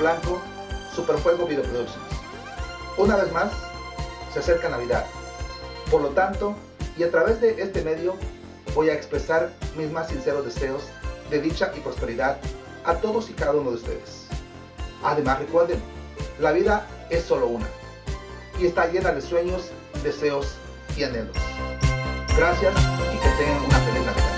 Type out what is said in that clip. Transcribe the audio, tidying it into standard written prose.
Blanco, Superfuego Video Productions. Una vez más, se acerca Navidad. Por lo tanto, y a través de este medio, voy a expresar mis más sinceros deseos de dicha y prosperidad a todos y cada uno de ustedes. Además, recuerden, la vida es solo una y está llena de sueños, deseos y anhelos. Gracias y que tengan una feliz Navidad.